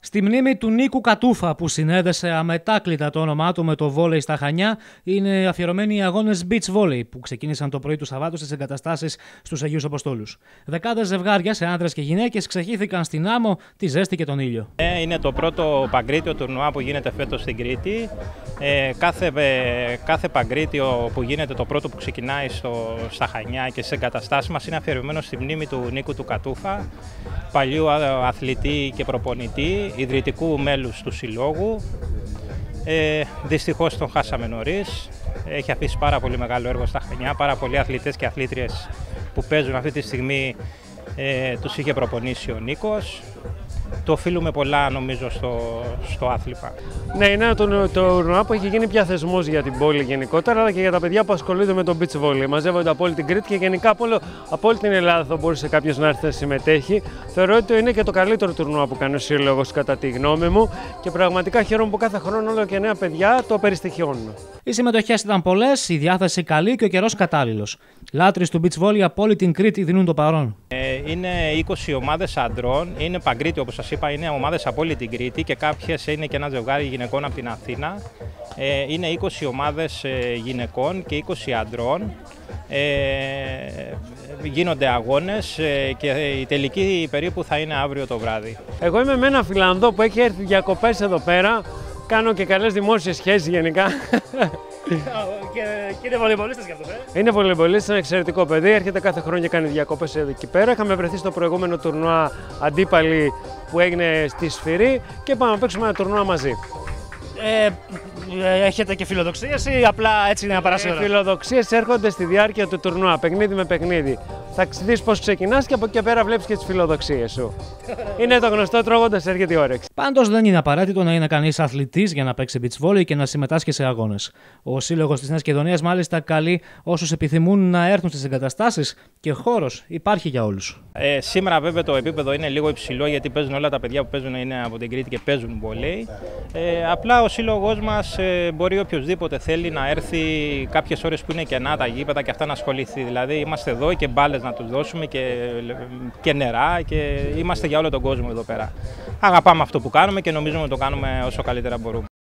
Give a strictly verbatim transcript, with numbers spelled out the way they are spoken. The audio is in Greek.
Στη μνήμη του Νίκου Κατούφα, που συνέδεσε αμετάκλητα το όνομά του με το βόλεϊ στα Χανιά, είναι αφιερωμένοι οι αγώνες beach volley που ξεκίνησαν το πρωί του Σαββάτου στις εγκαταστάσεις στους Αγίους Αποστόλους. Δεκάδες ζευγάρια σε άντρες και γυναίκες ξεχύθηκαν στην άμμο, τη ζέστη και τον ήλιο. Ε, είναι το πρώτο παγκρίτιο τουρνουά που γίνεται φέτος στην Κρήτη. Ε, κάθε, ε, κάθε παγκρίτιο που γίνεται, το πρώτο που ξεκινάει στο, στα Χανιά και στις εγκαταστάσεις μας, είναι αφιερωμένο στη μνήμη του Νίκου του Κατούφα, παλιού αθλητή και προπονητή, ιδρυτικού μέλους του Συλλόγου. Ε, δυστυχώς τον χάσαμε νωρίς. Έχει αφήσει πάρα πολύ μεγάλο έργο στα Χανιά, πάρα πολλοί αθλητές και αθλήτριες που παίζουν αυτή τη στιγμή ε, τους είχε προπονήσει ο Νίκος. Το οφείλουμε πολλά, νομίζω, στο, στο άθλημα. Ναι, είναι το τουρνουά που έχει γίνει πια θεσμός για την πόλη γενικότερα, αλλά και για τα παιδιά που ασχολούνται με το beach volley. Μαζεύονται από όλη την Κρήτη και γενικά από, όλο, από όλη την Ελλάδα θα μπορούσε κάποιος να έρθει να συμμετέχει. Θεωρώ ότι είναι και το καλύτερο τουρνουά που κάνει ο Σύλλογος, κατά τη γνώμη μου, και πραγματικά χαίρομαι που κάθε χρόνο όλο και νέα παιδιά το περιστοιχιώνουν. Οι συμμετοχές ήταν πολλές, η διάθεση καλή και ο καιρός κατάλληλος. Λάτρεις του beach volley από όλη την Κρήτη δίνουν το παρόν. Ε, είναι είκοσι ομάδες αντρών, είναι παγκρίτιο όπως σας είπα, είναι ομάδες από όλη την Κρήτη και κάποιες είναι και ένα ζευγάρι γυναικών από την Αθήνα. Ε, είναι είκοσι ομάδες ε, γυναικών και είκοσι αντρών. Ε, γίνονται αγώνες ε, και η τελική περίπου θα είναι αύριο το βράδυ. Εγώ είμαι με ένα Φιλανδό που έχει έρθει διακοπές εδώ πέρα. Κάνω και καλές δημόσιες σχέσεις γενικά. και, και είναι βολεϊμπολίστας κι αυτό, ε? Είναι βολεϊμπολίστας, είναι εξαιρετικό παιδί. Έρχεται κάθε χρόνο και κάνει διακοπές εκεί πέρα. Είχαμε βρεθεί στο προηγούμενο τουρνουά αντίπαλοι που έγινε στη Σφυρή και πάμε να παίξουμε ένα τουρνουά μαζί. Ε, έχετε και φιλοδοξίες ή απλά έτσι είναι να περάσει η ώρα? Οι φιλοδοξίες έρχονται στη διάρκεια του τουρνουά, παιχνίδι με παιχνίδι. Θα δεις πώς ξεκινάς και από εκεί και πέρα βλέπεις και τις φιλοδοξίες σου. Είναι το γνωστό τρώγοντας έρχεται η όρεξη. Πάντως δεν είναι απαραίτητο να είναι κανείς αθλητής για να παίξει beach volley και να συμμετάσχει σε αγώνες. Ο Σύλλογος της Νέας Κεδονίας μάλιστα καλεί όσους επιθυμούν να έρθουν στις εγκαταστάσεις και χώρος υπάρχει για όλους. Ε, σήμερα βέβαια το επίπεδο είναι λίγο υψηλό γιατί παίζουν όλα τα παιδιά που παίζουν είναι από την Κρήτη και παίζουν βολέι. Ε, απλά ο Σύλλογος μας ε, μπορεί οποιοδήποτε θέλει να έρθει κάποιες ώρες που είναι κενά τα γήπεδα και αυτά να ασχοληθεί. Δηλαδή είμαστε εδώ και μπάλες να τους δώσουμε και, και νερά και είμαστε για όλο τον κόσμο εδώ πέρα. Αγαπάμε αυτό που κάνουμε και νομίζουμε ότι το κάνουμε όσο καλύτερα μπορούμε.